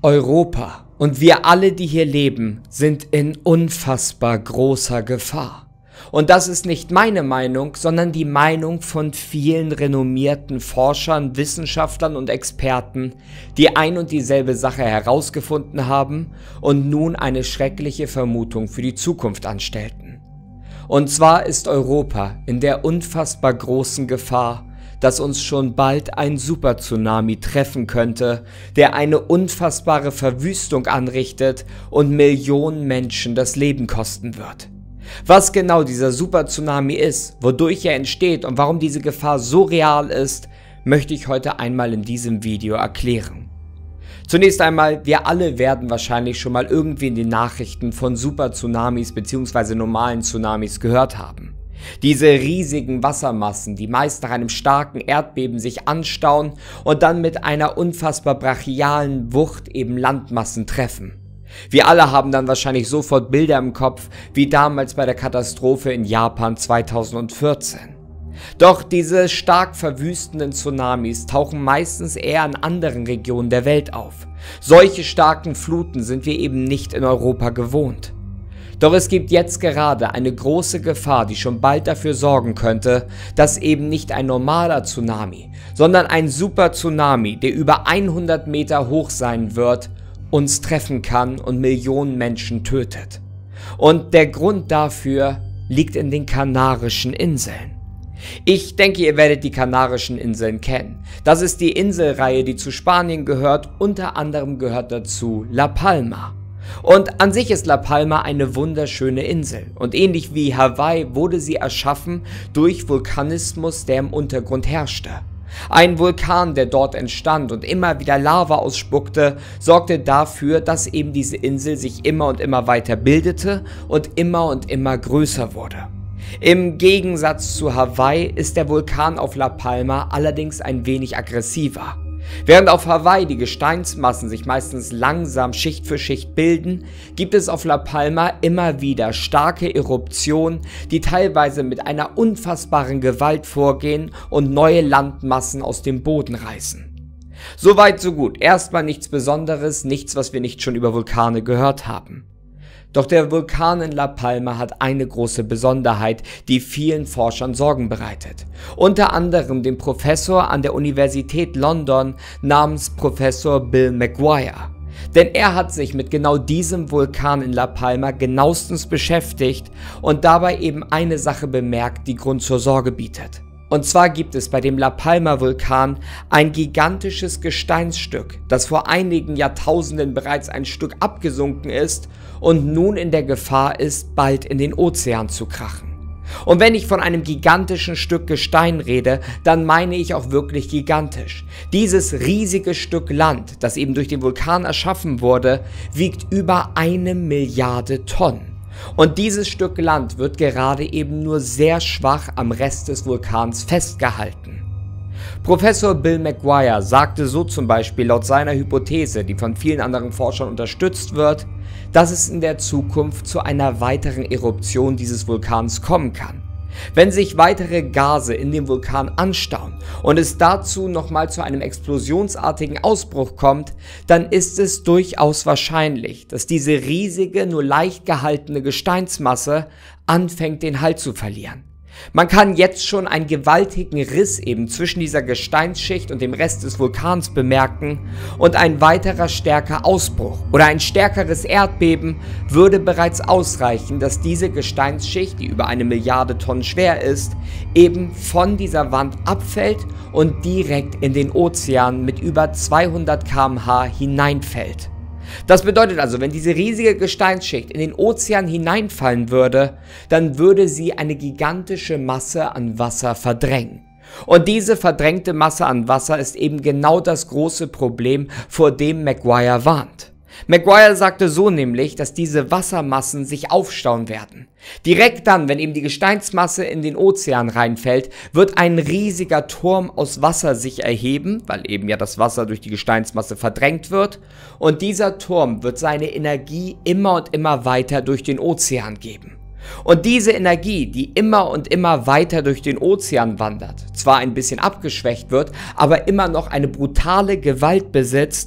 Europa und wir alle, die hier leben, sind in unfassbar großer Gefahr. Und das ist nicht meine Meinung, sondern die Meinung von vielen renommierten Forschern, Wissenschaftlern und Experten, die ein und dieselbe Sache herausgefunden haben und nun eine schreckliche Vermutung für die Zukunft anstellten. Und zwar ist Europa in der unfassbar großen Gefahr, dass uns schon bald ein Super-Tsunami treffen könnte, der eine unfassbare Verwüstung anrichtet und Millionen Menschen das Leben kosten wird. Was genau dieser Super-Tsunami ist, wodurch er entsteht und warum diese Gefahr so real ist, möchte ich heute einmal in diesem Video erklären. Zunächst einmal, wir alle werden wahrscheinlich schon mal irgendwie in den Nachrichten von Super-Tsunamis bzw. normalen Tsunamis gehört haben. Diese riesigen Wassermassen, die meist nach einem starken Erdbeben sich anstauen und dann mit einer unfassbar brachialen Wucht eben Landmassen treffen. Wir alle haben dann wahrscheinlich sofort Bilder im Kopf, wie damals bei der Katastrophe in Japan 2014. Doch diese stark verwüstenden Tsunamis tauchen meistens eher in anderen Regionen der Welt auf. Solche starken Fluten sind wir eben nicht in Europa gewohnt. Doch es gibt jetzt gerade eine große Gefahr, die schon bald dafür sorgen könnte, dass eben nicht ein normaler Tsunami, sondern ein Super-Tsunami, der über 100 Meter hoch sein wird, uns treffen kann und Millionen Menschen tötet. Und der Grund dafür liegt in den Kanarischen Inseln. Ich denke, ihr werdet die Kanarischen Inseln kennen. Das ist die Inselreihe, die zu Spanien gehört, unter anderem gehört dazu La Palma. Und an sich ist La Palma eine wunderschöne Insel und ähnlich wie Hawaii wurde sie erschaffen durch Vulkanismus, der im Untergrund herrschte. Ein Vulkan, der dort entstand und immer wieder Lava ausspuckte, sorgte dafür, dass eben diese Insel sich immer und immer weiter bildete und immer größer wurde. Im Gegensatz zu Hawaii ist der Vulkan auf La Palma allerdings ein wenig aggressiver. Während auf Hawaii die Gesteinsmassen sich meistens langsam Schicht für Schicht bilden, gibt es auf La Palma immer wieder starke Eruptionen, die teilweise mit einer unfassbaren Gewalt vorgehen und neue Landmassen aus dem Boden reißen. Soweit so gut, erstmal nichts Besonderes, nichts, was wir nicht schon über Vulkane gehört haben. Doch der Vulkan in La Palma hat eine große Besonderheit, die vielen Forschern Sorgen bereitet. Unter anderem dem Professor an der Universität London namens Professor Bill McGuire. Denn er hat sich mit genau diesem Vulkan in La Palma genauestens beschäftigt und dabei eben eine Sache bemerkt, die Grund zur Sorge bietet. Und zwar gibt es bei dem La Palma Vulkan ein gigantisches Gesteinsstück, das vor einigen Jahrtausenden bereits ein Stück abgesunken ist und nun in der Gefahr ist, bald in den Ozean zu krachen. Und wenn ich von einem gigantischen Stück Gestein rede, dann meine ich auch wirklich gigantisch. Dieses riesige Stück Land, das eben durch den Vulkan erschaffen wurde, wiegt über 1 Milliarde Tonnen. Und dieses Stück Land wird gerade eben nur sehr schwach am Rest des Vulkans festgehalten. Professor Bill McGuire sagte so zum Beispiel laut seiner Hypothese, die von vielen anderen Forschern unterstützt wird, dass es in der Zukunft zu einer weiteren Eruption dieses Vulkans kommen kann. Wenn sich weitere Gase in dem Vulkan anstauen und es dazu nochmal zu einem explosionsartigen Ausbruch kommt, dann ist es durchaus wahrscheinlich, dass diese riesige, nur leicht gehaltene Gesteinsmasse anfängt, den Halt zu verlieren. Man kann jetzt schon einen gewaltigen Riss eben zwischen dieser Gesteinsschicht und dem Rest des Vulkans bemerken und ein weiterer stärker Ausbruch oder ein stärkeres Erdbeben würde bereits ausreichen, dass diese Gesteinsschicht, die über 1 Milliarde Tonnen schwer ist, eben von dieser Wand abfällt und direkt in den Ozean mit über 200 km/h hineinfällt. Das bedeutet also, wenn diese riesige Gesteinsschicht in den Ozean hineinfallen würde, dann würde sie eine gigantische Masse an Wasser verdrängen. Und diese verdrängte Masse an Wasser ist eben genau das große Problem, vor dem McGuire warnt. McGuire sagte so nämlich, dass diese Wassermassen sich aufstauen werden. Direkt dann, wenn eben die Gesteinsmasse in den Ozean reinfällt, wird ein riesiger Turm aus Wasser sich erheben, weil eben ja das Wasser durch die Gesteinsmasse verdrängt wird, und dieser Turm wird seine Energie immer und immer weiter durch den Ozean geben. Und diese Energie, die immer und immer weiter durch den Ozean wandert, zwar ein bisschen abgeschwächt wird, aber immer noch eine brutale Gewalt besitzt,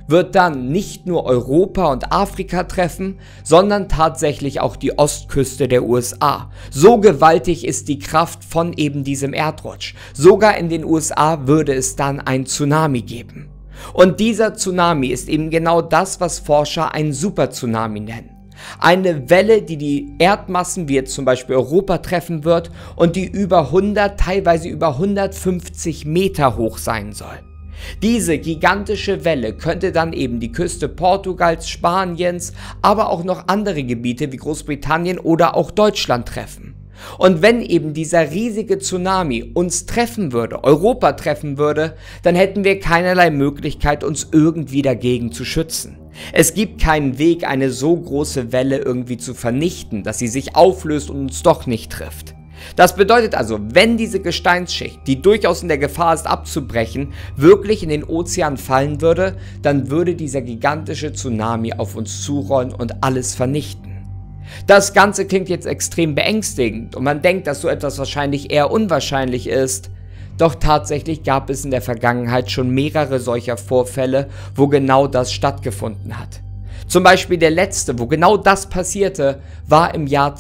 wird dann nicht nur Europa und Afrika treffen, sondern tatsächlich auch die Ostküste der USA. So gewaltig ist die Kraft von eben diesem Erdrutsch. Sogar in den USA würde es dann ein Tsunami geben. Und dieser Tsunami ist eben genau das, was Forscher einen Super-Tsunami nennen. Eine Welle, die die Erdmassen wie jetzt zum Beispiel Europa treffen wird und die über 100, teilweise über 150 Meter hoch sein soll. Diese gigantische Welle könnte dann eben die Küste Portugals, Spaniens, aber auch noch andere Gebiete wie Großbritannien oder auch Deutschland treffen. Und wenn eben dieser riesige Tsunami uns treffen würde, Europa treffen würde, dann hätten wir keinerlei Möglichkeit, uns irgendwie dagegen zu schützen. Es gibt keinen Weg, eine so große Welle irgendwie zu vernichten, dass sie sich auflöst und uns doch nicht trifft. Das bedeutet also, wenn diese Gesteinsschicht, die durchaus in der Gefahr ist abzubrechen, wirklich in den Ozean fallen würde, dann würde dieser gigantische Tsunami auf uns zurollen und alles vernichten. Das Ganze klingt jetzt extrem beängstigend und man denkt, dass so etwas wahrscheinlich eher unwahrscheinlich ist. Doch tatsächlich gab es in der Vergangenheit schon mehrere solcher Vorfälle, wo genau das stattgefunden hat. Zum Beispiel der letzte, wo genau das passierte, war im Jahr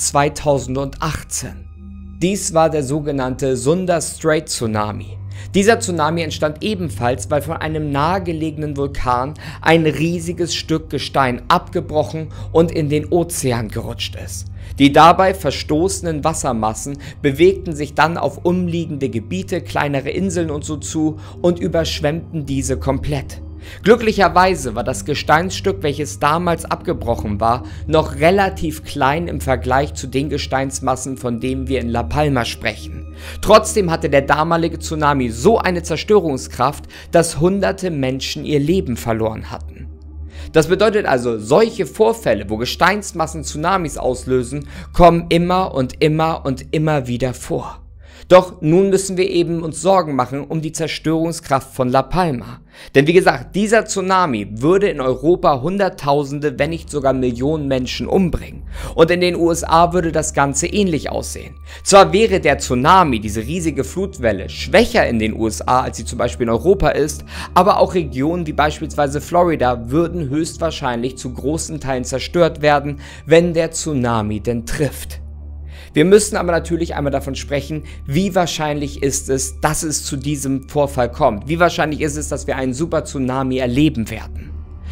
2018. Dies war der sogenannte Sunda Strait Tsunami. Dieser Tsunami entstand ebenfalls, weil von einem nahegelegenen Vulkan ein riesiges Stück Gestein abgebrochen und in den Ozean gerutscht ist. Die dabei verstoßenen Wassermassen bewegten sich dann auf umliegende Gebiete, kleinere Inseln und so zu und überschwemmten diese komplett. Glücklicherweise war das Gesteinsstück, welches damals abgebrochen war, noch relativ klein im Vergleich zu den Gesteinsmassen, von denen wir in La Palma sprechen. Trotzdem hatte der damalige Tsunami so eine Zerstörungskraft, dass hunderte Menschen ihr Leben verloren hatten. Das bedeutet also, solche Vorfälle, wo Gesteinsmassen Tsunamis auslösen, kommen immer und immer und immer wieder vor. Doch nun müssen wir eben uns Sorgen machen um die Zerstörungskraft von La Palma. Denn wie gesagt, dieser Tsunami würde in Europa Hunderttausende, wenn nicht sogar Millionen Menschen umbringen. Und in den USA würde das Ganze ähnlich aussehen. Zwar wäre der Tsunami, diese riesige Flutwelle, schwächer in den USA, als sie zum Beispiel in Europa ist, aber auch Regionen wie beispielsweise Florida würden höchstwahrscheinlich zu großen Teilen zerstört werden, wenn der Tsunami denn trifft. Wir müssen aber natürlich einmal davon sprechen, wie wahrscheinlich ist es, dass es zu diesem Vorfall kommt. Wie wahrscheinlich ist es, dass wir einen Super-Tsunami erleben werden.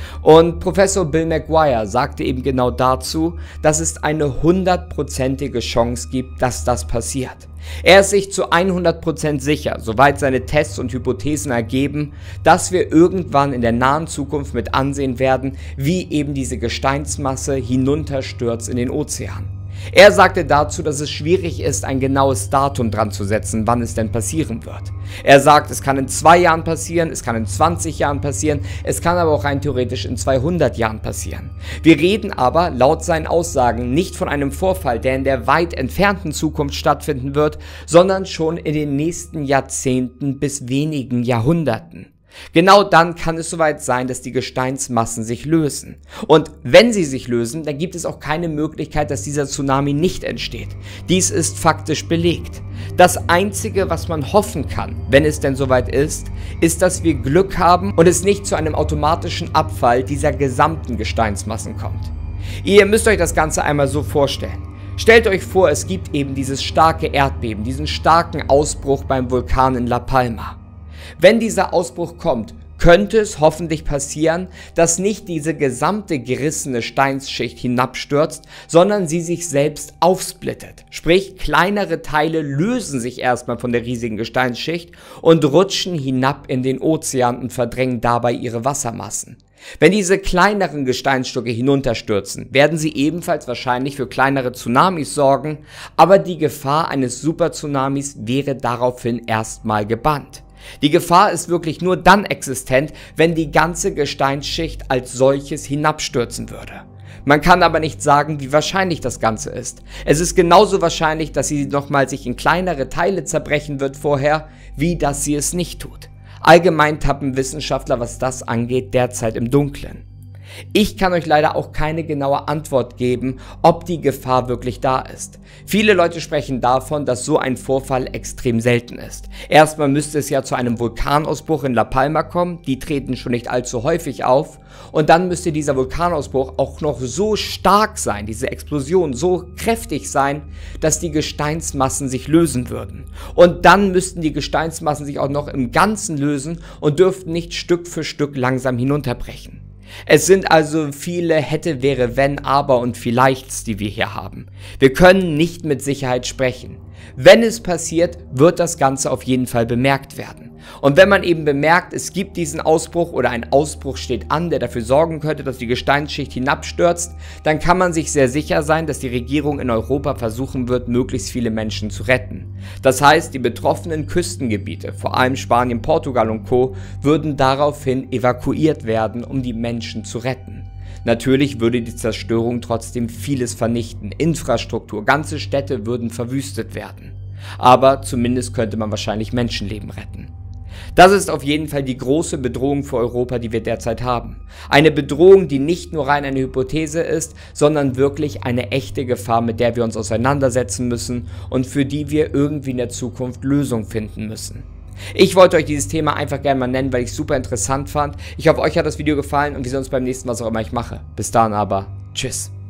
Und Professor Bill McGuire sagte eben genau dazu, dass es eine 100%ige Chance gibt, dass das passiert. Er ist sich zu 100% sicher, soweit seine Tests und Hypothesen ergeben, dass wir irgendwann in der nahen Zukunft mit ansehen werden, wie eben diese Gesteinsmasse hinunterstürzt in den Ozean. Er sagte dazu, dass es schwierig ist, ein genaues Datum dran zu setzen, wann es denn passieren wird. Er sagt, es kann in 2 Jahren passieren, es kann in 20 Jahren passieren, es kann aber auch rein theoretisch in 200 Jahren passieren. Wir reden aber laut seinen Aussagen nicht von einem Vorfall, der in der weit entfernten Zukunft stattfinden wird, sondern schon in den nächsten Jahrzehnten bis wenigen Jahrhunderten. Genau dann kann es soweit sein, dass die Gesteinsmassen sich lösen. Und wenn sie sich lösen, dann gibt es auch keine Möglichkeit, dass dieser Tsunami nicht entsteht. Dies ist faktisch belegt. Das Einzige, was man hoffen kann, wenn es denn soweit ist, dass wir Glück haben und es nicht zu einem automatischen Abfall dieser gesamten Gesteinsmassen kommt. Ihr müsst euch das Ganze einmal so vorstellen. Stellt euch vor, es gibt eben dieses starke Erdbeben, diesen starken Ausbruch beim Vulkan in La Palma. Wenn dieser Ausbruch kommt, könnte es hoffentlich passieren, dass nicht diese gesamte gerissene Steinsschicht hinabstürzt, sondern sie sich selbst aufsplittet. Sprich, kleinere Teile lösen sich erstmal von der riesigen Gesteinsschicht und rutschen hinab in den Ozean und verdrängen dabei ihre Wassermassen. Wenn diese kleineren Gesteinsstücke hinunterstürzen, werden sie ebenfalls wahrscheinlich für kleinere Tsunamis sorgen, aber die Gefahr eines Super-Tsunamis wäre daraufhin erstmal gebannt. Die Gefahr ist wirklich nur dann existent, wenn die ganze Gesteinsschicht als solches hinabstürzen würde. Man kann aber nicht sagen, wie wahrscheinlich das Ganze ist. Es ist genauso wahrscheinlich, dass sie nochmal sich in kleinere Teile zerbrechen wird vorher, wie dass sie es nicht tut. Allgemein tappen Wissenschaftler, was das angeht, derzeit im Dunkeln. Ich kann euch leider auch keine genaue Antwort geben, ob die Gefahr wirklich da ist. Viele Leute sprechen davon, dass so ein Vorfall extrem selten ist. Erstmal müsste es ja zu einem Vulkanausbruch in La Palma kommen, die treten schon nicht allzu häufig auf. Und dann müsste dieser Vulkanausbruch auch noch so stark sein, diese Explosion so kräftig sein, dass die Gesteinsmassen sich lösen würden. Und dann müssten die Gesteinsmassen sich auch noch im Ganzen lösen und dürften nicht Stück für Stück langsam hinunterbrechen. Es sind also viele hätte, wäre, wenn, aber und vielleichts, die wir hier haben. Wir können nicht mit Sicherheit sprechen. Wenn es passiert, wird das Ganze auf jeden Fall bemerkt werden. Und wenn man eben bemerkt, es gibt diesen Ausbruch oder ein Ausbruch steht an, der dafür sorgen könnte, dass die Gesteinsschicht hinabstürzt, dann kann man sich sehr sicher sein, dass die Regierung in Europa versuchen wird, möglichst viele Menschen zu retten. Das heißt, die betroffenen Küstengebiete, vor allem Spanien, Portugal und Co., würden daraufhin evakuiert werden, um die Menschen zu retten. Natürlich würde die Zerstörung trotzdem vieles vernichten. Infrastruktur, ganze Städte würden verwüstet werden. Aber zumindest könnte man wahrscheinlich Menschenleben retten. Das ist auf jeden Fall die große Bedrohung für Europa, die wir derzeit haben. Eine Bedrohung, die nicht nur rein eine Hypothese ist, sondern wirklich eine echte Gefahr, mit der wir uns auseinandersetzen müssen und für die wir irgendwie in der Zukunft Lösungen finden müssen. Ich wollte euch dieses Thema einfach gerne mal nennen, weil ich es super interessant fand. Ich hoffe, euch hat das Video gefallen und wir sehen uns beim nächsten Mal, was auch immer ich mache. Bis dann aber, tschüss.